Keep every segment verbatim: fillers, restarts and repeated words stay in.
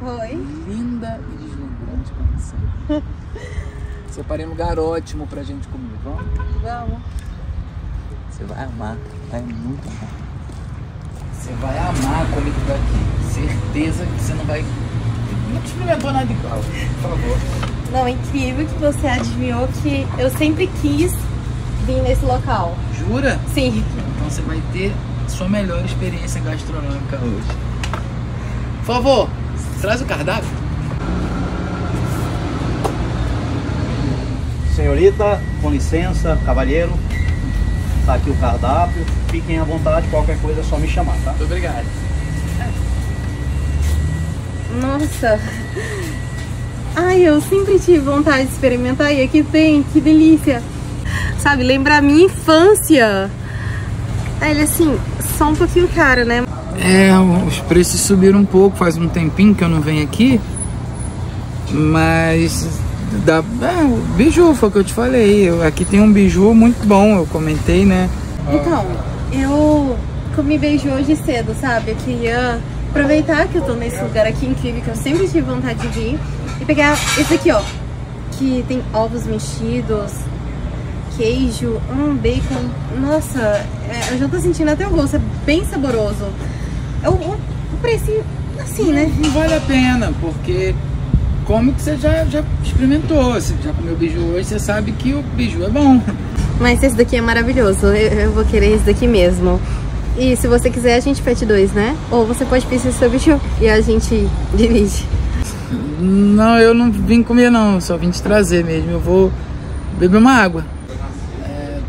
Oi. Linda e deslumbrante como sempre. Separei um lugar ótimo pra gente comer, vamos? Vamos. Você vai amar, é muito bom. Você vai amar a comida daqui. Certeza que você não vai... Não experimentou nada igual, por favor. Não, é incrível que você adivinhou que eu sempre quis vir nesse local. Jura? Sim. Então você vai ter sua melhor experiência gastronômica hoje. Por favor, traz o cardápio. Senhorita, com licença, cavalheiro, tá aqui o cardápio, fiquem à vontade, qualquer coisa é só me chamar, tá? Muito obrigado. Nossa. Ai, eu sempre tive vontade de experimentar e aqui tem, que delícia. Sabe, lembra a minha infância. Ele assim, só um pouquinho caro, né? É, os preços subiram um pouco, faz um tempinho que eu não venho aqui. Mas dá, é, o biju foi o que eu te falei. Eu, aqui tem um biju muito bom, eu comentei, né? Então, eu comi beijo hoje cedo, sabe? Eu queria aproveitar que eu tô nesse lugar aqui incrível, que eu sempre tive vontade de vir, e pegar esse aqui, ó, que tem ovos mexidos, queijo, um bacon. Nossa, é, eu já tô sentindo até o gosto, é bem saboroso. É o, o, o precinho, assim, né? Não vale a pena, porque como que você já, já experimentou, você já comeu biju hoje, você sabe que o biju é bom. Mas esse daqui é maravilhoso, eu, eu vou querer esse daqui mesmo. E se você quiser, a gente pede dois, né? Ou você pode pedir seu biju e a gente divide. Não, eu não vim comer não, só vim te trazer mesmo. Eu vou beber uma água. É...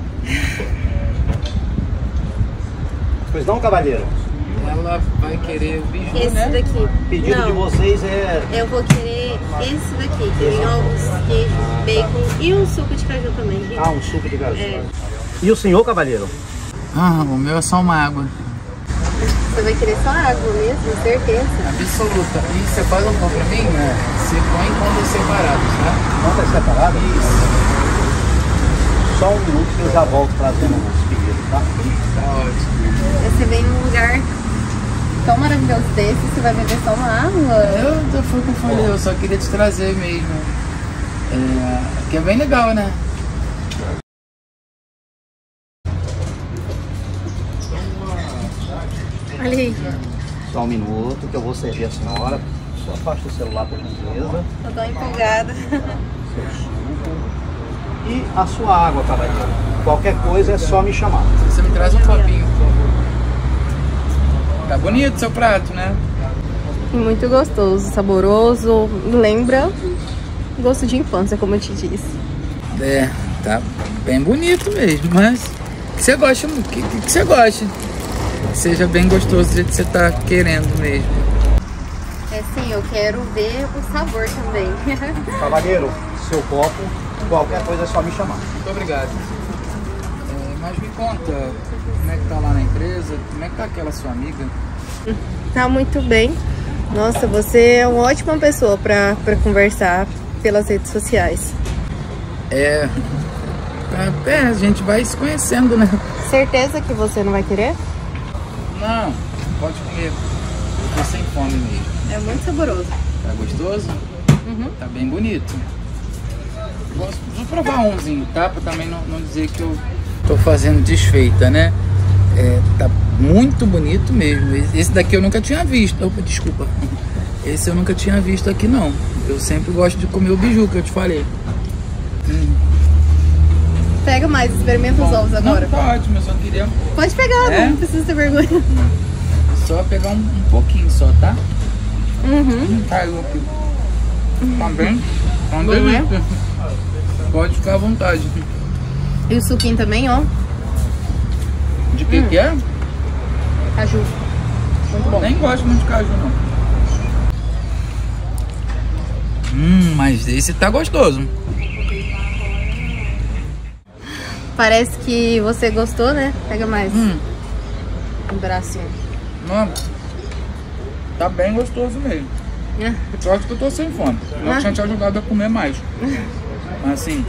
Pois não, cavalheiro? Ela vai querer o biju, Esse né? daqui. O pedido Não, de vocês é... eu vou querer esse daqui, que tem ovos, queijo, bacon e um suco de caju também. Ah, um suco de caju. É. E o senhor, cavalheiro? Ah, o meu é só uma água. Você vai querer só água mesmo, certeza. Absoluta. E você faz um pão pra mim, né? Você põe em contas separadas, tá? Conta separada? Isso. Só um minuto que eu já volto trazendo os pedidos, tá? Tá ótimo. Você vem num lugar tão maravilhoso desse, você vai beber só uma água? Eu, eu foi o que eu falei, eu só queria te trazer mesmo. É, que é bem legal, né? Ali. Só um minuto que eu vou servir a senhora. Só afasta o celular, por gentileza. Eu tô empolgada. Seu suco. E a sua água, cavalheiro. Qualquer coisa é só me chamar. Você me traz um copinho, por favor. Tá bonito seu prato, né? Muito gostoso, saboroso. Lembra gosto de infância, como eu te disse. É, tá bem bonito mesmo, mas que você gosta, que, que, que você goste. Seja bem gostoso do jeito que você tá querendo mesmo. É sim, eu quero ver o sabor também. Cavalheiro, seu copo. Qualquer coisa é só me chamar. Muito obrigado. É, mas me conta, como é que tá lá na empresa? Como é que tá aquela sua amiga? Tá muito bem. Nossa, você é uma ótima pessoa pra, pra conversar pelas redes sociais. É, é, a gente vai se conhecendo, né? Certeza que você não vai querer? Não, pode comer. Eu tô sem fome mesmo. É muito saboroso. Tá gostoso? Uhum. Tá bem bonito. Vou, vou provar umzinho, tá? Pra também não, não dizer que eu tô fazendo desfeita, né? É, tá muito bonito mesmo. Esse daqui eu nunca tinha visto. Opa, desculpa. Esse eu nunca tinha visto aqui, não. Eu sempre gosto de comer o biju, que eu te falei. Hum. Pega mais, experimenta os ovos agora. Não, tá ótimo, eu só queria Pode pegar, É? não precisa ter vergonha. só pegar um, um pouquinho só, tá? Uhum. Caiu aqui. Tá bem? Tá uma Bom, né? delícia. Pode ficar à vontade. E o suquinho também, ó. De que Hum. que é? Caju. Muito bom. Nem gosto muito de caju, não. Hum, mas esse tá gostoso. Parece que você gostou, né? Pega mais. Hum, Um bracinho. mano, tá bem gostoso mesmo. É. Sorte que eu tô sem fome. Eu Ah. tinha te ajudado a comer mais. Mas assim,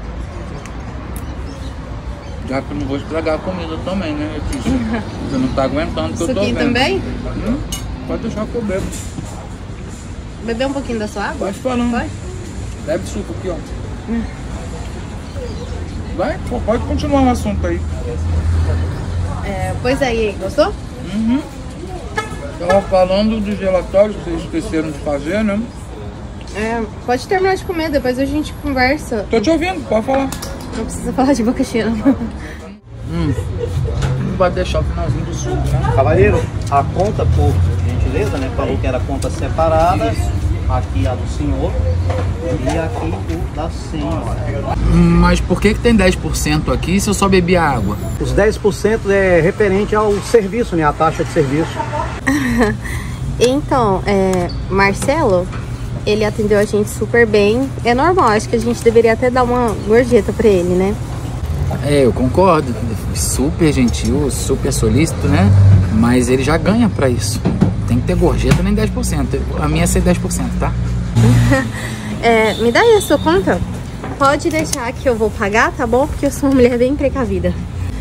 já que eu não vou estragar a comida também, né? Letícia? Você não tá aguentando o que eu tô Suquinho vendo. também? Hum, pode deixar que eu bebo. beber um pouquinho da sua água? Pode falando. Pode? Bebe suco aqui, ó. Hum. Vai, pô, pode continuar o assunto aí. É, pois aí, gostou? Uhum. Tava falando dos relatórios que vocês esqueceram de fazer, né? É, pode terminar de comer, depois a gente conversa. Tô te ouvindo, pode falar. Não precisa falar de boca cheia. Hum. Não vai deixar o finalzinho do suco, né? Cavalheiro, a conta, por gentileza, né? Falou que era conta separada. Aqui a do senhor e aqui o da senhora. Mas por que que tem dez por cento aqui se eu só bebi a água? Os dez por cento é referente ao serviço, né? A taxa de serviço. Então, é, Marcelo, ele atendeu a gente super bem. É normal, acho que a gente deveria até dar uma gorjeta pra ele, né? É, eu concordo. Super gentil, super solícito, né? Mas ele já ganha pra isso. Tem que ter gorjeta nem dez por cento. A minha é ser dez por cento, tá? É, me dá aí a sua conta. Pode deixar que eu vou pagar, tá bom? Porque eu sou uma mulher bem precavida.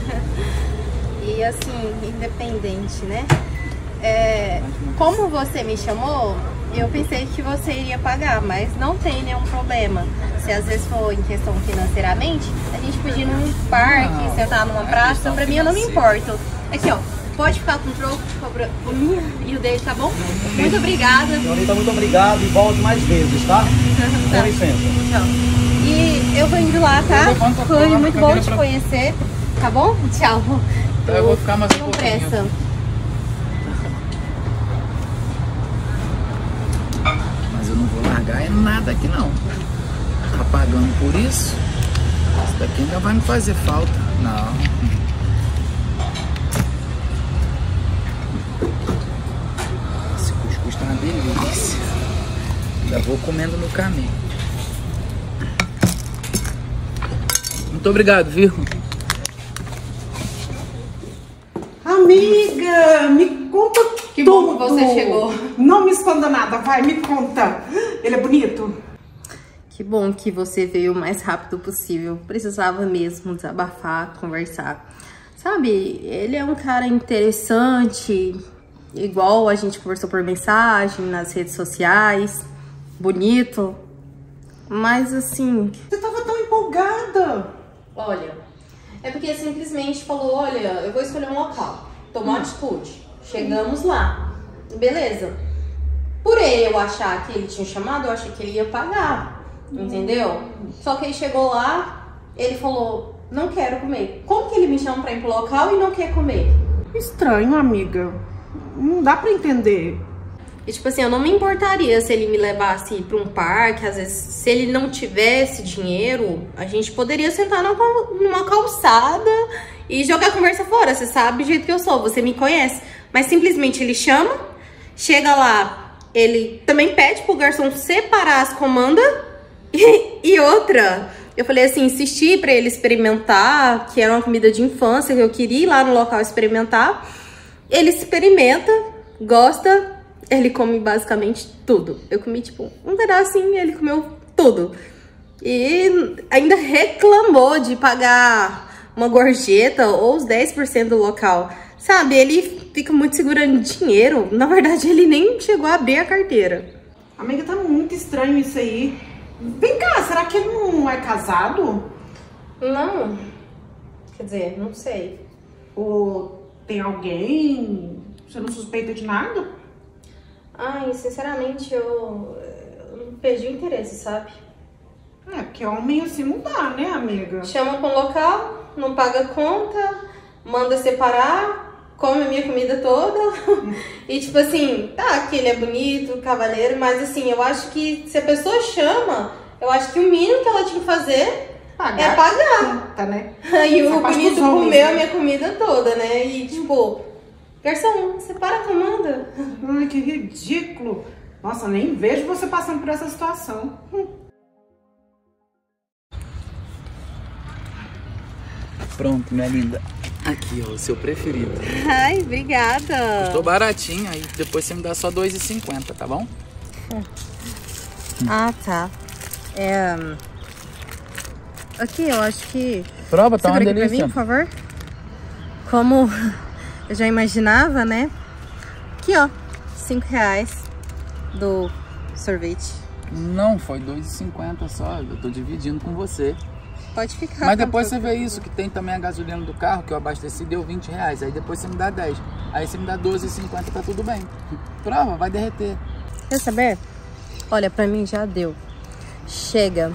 E assim, independente, né? É, como você me chamou, eu pensei que você iria pagar, mas não tem nenhum problema. Se às vezes for em questão financeiramente, a gente podia ir num parque, não, sentar numa praça, pra mim eu não me importo. Aqui, ó. Pode ficar com o troco, o minha e o dele, tá bom? Muito obrigada. Senhorita, muito obrigado e volte mais vezes, tá? Tá. Com licença. Tchau. E eu vou indo lá, tá? Foi muito bom te conhecer, tá bom? Tchau. Então eu vou ficar mais um com pouquinho. pressa. Mas eu não vou largar é nada aqui não. Tá pagando por isso? Isso daqui ainda vai me fazer falta. Não. Tá uma delícia. Já vou comendo no caminho. Muito obrigado, viu? Amiga, me conta Que tudo. bom que você chegou. Não me esconda nada, vai, me conta. Ele é bonito? Que bom que você veio o mais rápido possível. Precisava mesmo desabafar, conversar. Sabe, ele é um cara interessante, igual a gente conversou por mensagem, nas redes sociais, bonito, mas assim... Você tava tão empolgada. Olha, é porque simplesmente falou, olha, eu vou escolher um local, tomou Hum. atitude, chegamos lá, beleza. Por eu achar que ele tinha chamado, eu achei que ele ia pagar, entendeu? Só que ele chegou lá, ele falou, não quero comer. Como que ele me chama pra ir pro local e não quer comer? Estranho, amiga. Não dá pra entender. E tipo assim, eu não me importaria se ele me levasse pra um parque, às vezes, se ele não tivesse dinheiro, a gente poderia sentar numa, numa calçada e jogar a conversa fora. Você sabe do jeito que eu sou, você me conhece. Mas simplesmente ele chama, chega lá, ele também pede pro garçom separar as comandas e, e outra... Eu falei assim, insisti pra ele experimentar, que era uma comida de infância, que eu queria ir lá no local experimentar. Ele experimenta, gosta, ele come basicamente tudo. Eu comi, tipo, um pedacinho e ele comeu tudo. E ainda reclamou de pagar uma gorjeta ou os dez por cento do local. Sabe, ele fica muito segurando dinheiro. Na verdade, ele nem chegou a abrir a carteira. Amiga, tá muito estranho isso aí. Vem cá, será que ele não é casado? Não, quer dizer, não sei. Ou tem alguém? Você não suspeita de nada? Ai, sinceramente, eu, eu perdi o interesse, sabe? É, porque homem assim não dá, né, amiga? Chama pra um local, não paga conta, manda separar, come a minha comida toda. E tipo assim, tá, que ele é bonito, cavaleiro, mas assim, eu acho que se a pessoa chama, eu acho que o mínimo que ela tinha que fazer Pagar. é pagar. Tá, né? E o Essa parte bonito dos homens, comeu a né? minha comida toda, né? E tipo, garçom, separa a comanda. Ai, que ridículo. Nossa, nem vejo você passando por essa situação. Hum. Pronto, minha linda. Aqui, ó, o seu preferido. Ai, obrigada. Custou baratinho, aí depois você me dá só dois e cinquenta, tá bom? Ah, tá. É... Aqui, eu acho que... Prova, tá uma Segura aqui pra delícia. mim, por favor. Como eu já imaginava, né? Aqui, ó. Cinco reais do sorvete. Não, foi dois e cinquenta só. Eu tô dividindo com você. Pode ficar. Mas depois você vê isso, que tem também a gasolina do carro, que eu abasteci, deu vinte reais. Aí depois você me dá dez. Aí você me dá doze e cinquenta, tá tudo bem. Prova, vai derreter. Quer saber? Olha, pra mim já deu. Chega.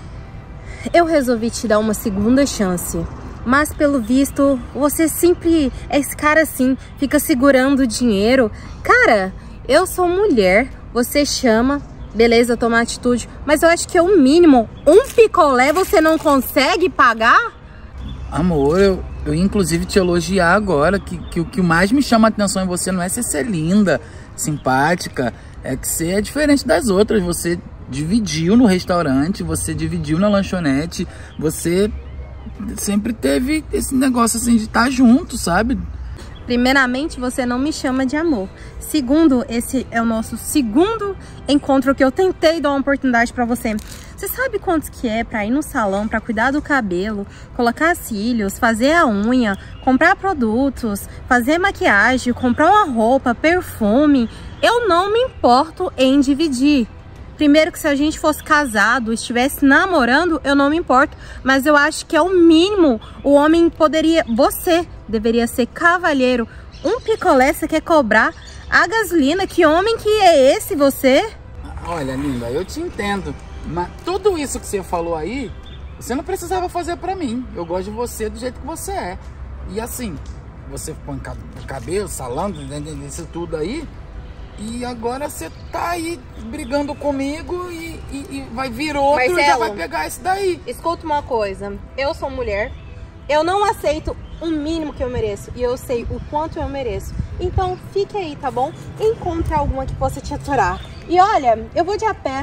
Eu resolvi te dar uma segunda chance. Mas pelo visto, você sempre é esse cara assim, fica segurando o dinheiro. Cara, eu sou mulher, você chama, beleza, tomar atitude. Mas eu acho que é o mínimo. Um picolé você não consegue pagar? Amor, eu, eu ia inclusive te elogiar agora, que, que o que mais me chama a atenção em você não é ser, ser linda, simpática, é que você é diferente das outras. Você dividiu no restaurante, você dividiu na lanchonete, você sempre teve esse negócio assim de estar junto, sabe? Primeiramente, você não me chama de amor. Segundo, esse é o nosso segundo encontro que eu tentei dar uma oportunidade pra você. Você sabe quantos que é pra ir no salão, pra cuidar do cabelo, colocar cílios, fazer a unha, comprar produtos, fazer maquiagem, comprar uma roupa, perfume? Eu não me importo em dividir. Primeiro que se a gente fosse casado, estivesse namorando, eu não me importo. Mas eu acho que é o mínimo. O homem poderia... Você deveria ser cavalheiro. Um picolé você quer cobrar a gasolina? Que homem que é esse, você? Olha, linda, eu te entendo. Mas tudo isso que você falou aí, você não precisava fazer pra mim. Eu gosto de você do jeito que você é. E assim, você põe cabelo, salão, isso tudo aí... E agora você tá aí brigando comigo e, e, e vai vir outro Marcelo, e já vai pegar esse daí. Escuta uma coisa, eu sou mulher, eu não aceito o mínimo que eu mereço e eu sei o quanto eu mereço. Então fique aí, tá bom? Encontre alguma que possa te aturar. E olha, eu vou de a pé.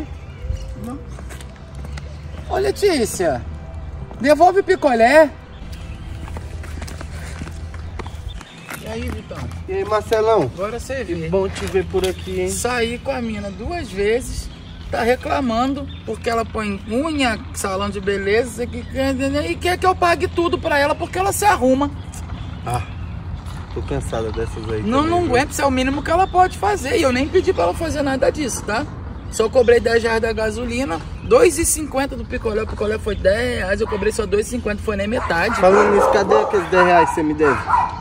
Ô Letícia, devolve o picolé. E aí, Vitão? E aí, Marcelão? Agora você vê. Que bom te ver por aqui, hein? Saí com a mina duas vezes, tá reclamando porque ela põe unha, salão de beleza e quer que eu pague tudo pra ela porque ela se arruma. Ah, tô cansada dessas aí. Não, também, não viu? aguento, isso é o mínimo que ela pode fazer. E eu nem pedi pra ela fazer nada disso, tá? Só cobrei dez reais da gasolina, dois e cinquenta do picolé. O picolé foi dez reais, eu cobrei só dois e cinquenta, foi nem metade. Falando nisso, cadê aqueles dez reais que você me deve?